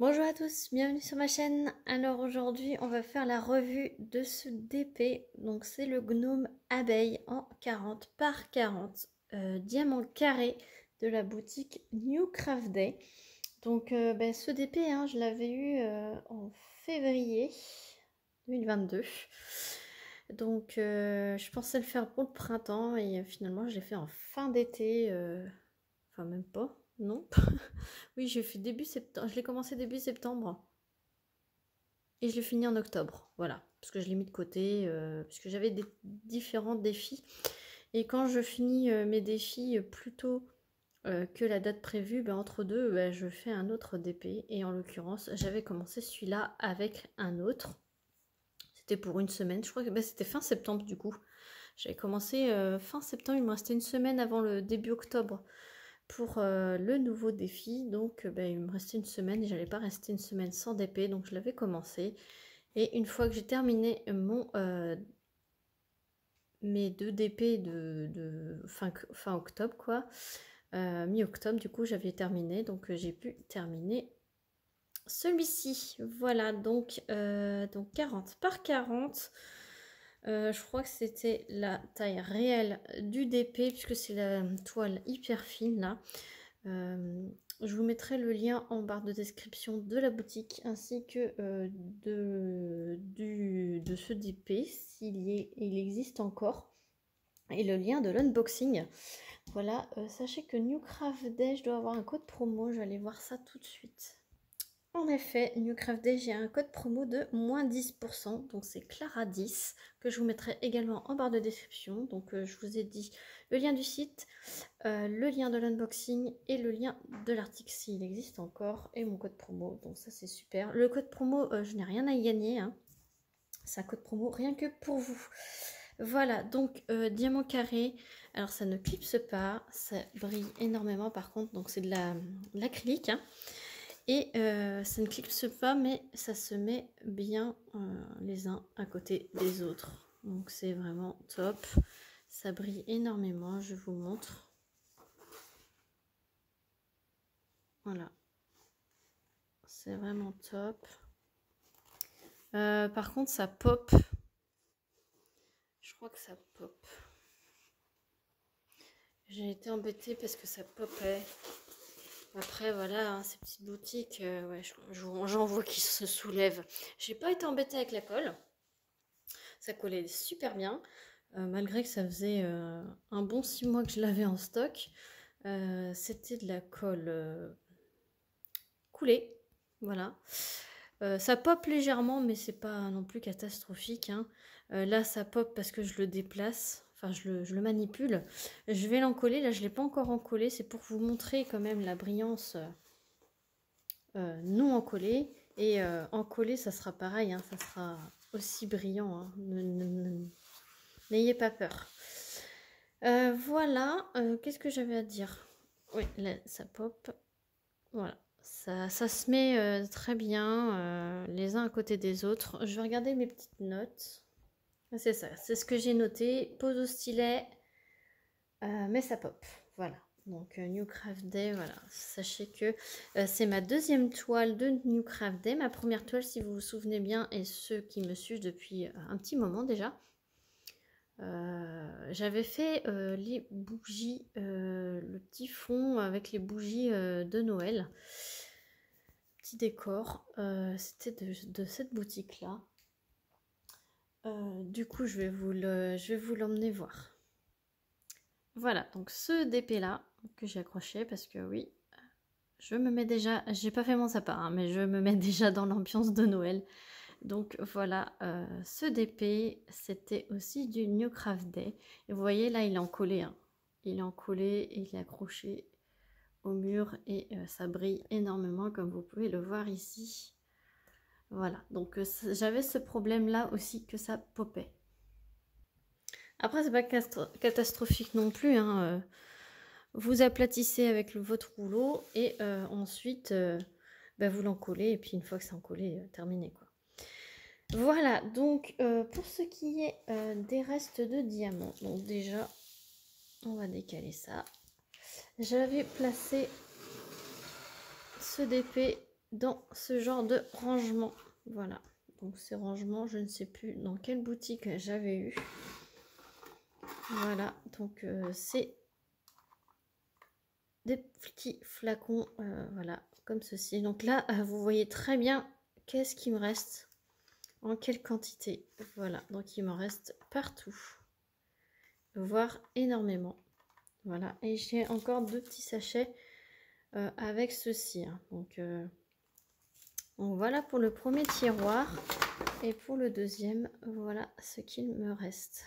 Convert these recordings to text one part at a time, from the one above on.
Bonjour à tous, bienvenue sur ma chaîne. Alors aujourd'hui on va faire la revue de ce DP. Donc c'est le gnome abeille en 40 par 40 diamant carré de la boutique New Craft Day. Donc ce DP je l'avais eu en février 2022. Donc je pensais le faire pour le printemps et finalement je l'ai fait en fin d'été. Enfin même pas, non. Oui, j'ai fait début septembre. Je l'ai commencé début septembre. Et je l'ai fini en octobre. Voilà. Parce que je l'ai mis de côté. Puisque j'avais des différents défis. Et quand je finis mes défis plus tôt que la date prévue, entre deux, je fais un autre DP. Et en l'occurrence, j'avais commencé celui-là avec un autre. C'était pour une semaine. Je crois que c'était fin septembre du coup. J'avais commencé fin septembre. Il me restait une semaine avant le début octobre pour le nouveau défi. Donc il me restait une semaine et j'allais pas rester une semaine sans DP, donc je l'avais commencé. Et une fois que j'ai terminé mes 2 DP de fin octobre quoi, mi-octobre du coup j'avais terminé, donc j'ai pu terminer celui-ci. Voilà, donc 40 par 40. Je crois que c'était la taille réelle du DP puisque c'est la toile hyper fine là. Je vous mettrai le lien en barre de description de la boutique ainsi que de ce DP il existe encore, et le lien de l'unboxing. Voilà, sachez que New Craft Day, je dois avoir un code promo, je vais aller voir ça tout de suite. En effet, New Craft Day, j'ai un code promo de moins 10%, donc c'est Clara10, que je vous mettrai également en barre de description. Donc je vous ai dit le lien du site, le lien de l'unboxing et le lien de l'article s'il existe encore, et mon code promo, donc ça c'est super. Le code promo, je n'ai rien à y gagner, hein. C'est un code promo rien que pour vous. Voilà, donc diamant carré, alors ça ne clipse pas, ça brille énormément par contre, donc c'est de l'acrylique, hein. Et ça ne clipse pas, mais ça se met bien les uns à côté des autres. Donc c'est vraiment top. Ça brille énormément, je vous montre. Voilà. C'est vraiment top. Par contre, ça pop. Je crois que ça pop. J'ai été embêtée parce que ça popait. Après, voilà, hein, ces petites boutiques, ouais, j'en vois qui se soulèvent. J'ai pas été embêtée avec la colle. Ça collait super bien. Malgré que ça faisait un bon 6 mois que je l'avais en stock. C'était de la colle coulée. Voilà. Ça pop légèrement, mais c'est pas non plus catastrophique, hein. Là, ça pop parce que je le déplace. Enfin, je le manipule. Je vais l'encoller. Là, je ne l'ai pas encore encollé. C'est pour vous montrer quand même la brillance non encollée. Et encollé, ça sera pareil, hein. Ça sera aussi brillant, hein. N'ayez pas peur. Voilà. Qu'est-ce que j'avais à dire? Oui, là, ça pop. Voilà. Ça se met très bien les uns à côté des autres. Je vais regarder mes petites notes. C'est ça, c'est ce que j'ai noté. Pose au stylet, mais ça pop. Voilà. Donc New Craft Day, voilà. Sachez que c'est ma deuxième toile de New Craft Day. Ma première toile, si vous vous souvenez bien, et ceux qui me suivent depuis un petit moment déjà. J'avais fait les bougies, le petit fond avec les bougies de Noël. Petit décor. C'était de cette boutique-là. Du coup, je vais vous l'emmener voir. Voilà, donc ce DP là que j'ai accroché parce que oui, je me mets déjà, j'ai pas fait mon sapin, hein, mais je me mets déjà dans l'ambiance de Noël. Donc voilà, ce DP, c'était aussi du New Craft Day. Et vous voyez là, il est encollé, hein. Il est encollé et il est accroché au mur et ça brille énormément comme vous pouvez le voir ici. Voilà, donc j'avais ce problème là aussi que ça popait. Après, c'est pas catastrophique non plus, hein. Vous aplatissez avec votre rouleau et ensuite vous l'encollez, et puis une fois que c'est encollé, terminé quoi. Voilà, donc pour ce qui est des restes de diamants, donc déjà on va décaler ça. J'avais placé ce DP dans ce genre de rangement. Voilà, donc ces rangements, je ne sais plus dans quelle boutique j'avais eu. Voilà, donc c'est des petits flacons, voilà, comme ceci. Donc là, vous voyez très bien qu'est-ce qui me reste, en quelle quantité. Voilà, donc il m'en reste partout, voire énormément. Voilà, et j'ai encore 2 petits sachets avec ceci. Hein. Donc voilà pour le premier tiroir. Et pour le deuxième, voilà ce qu'il me reste.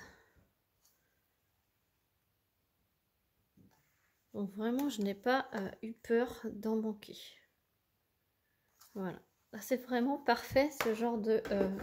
Donc vraiment, je n'ai pas eu peur d'en manquer. Voilà. C'est vraiment parfait ce genre de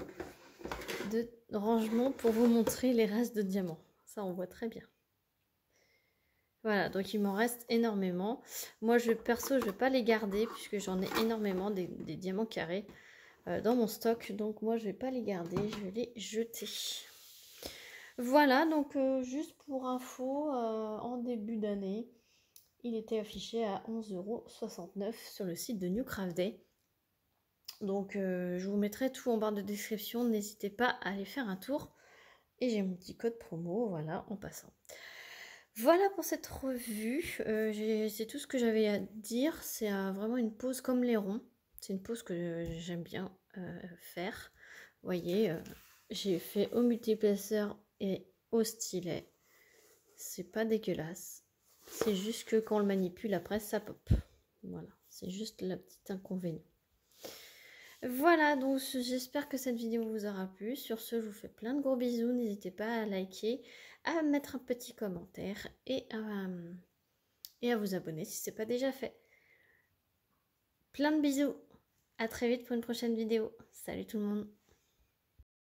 rangement pour vous montrer les restes de diamants. Ça, on voit très bien. Voilà, donc il m'en reste énormément. Moi, perso, je ne vais pas les garder puisque j'en ai énormément des diamants carrés dans mon stock. Donc moi, je ne vais pas les garder, je vais les jeter. Voilà, donc juste pour info, en début d'année, il était affiché à 11,69 € sur le site de New Craft Day. Donc je vous mettrai tout en barre de description, n'hésitez pas à aller faire un tour. Et j'ai mon petit code promo, voilà, en passant. Voilà pour cette revue, c'est tout ce que j'avais à dire. C'est vraiment une pose comme les ronds. C'est une pose que j'aime bien faire. Vous voyez, j'ai fait au multiplaceur et au stylet. C'est pas dégueulasse. C'est juste que quand on le manipule après, ça pop. Voilà, c'est juste le petit inconvénient. Voilà, donc j'espère que cette vidéo vous aura plu. Sur ce, je vous fais plein de gros bisous. N'hésitez pas à liker, à mettre un petit commentaire et à vous abonner si ce n'est pas déjà fait. Plein de bisous. À très vite pour une prochaine vidéo. Salut tout le monde.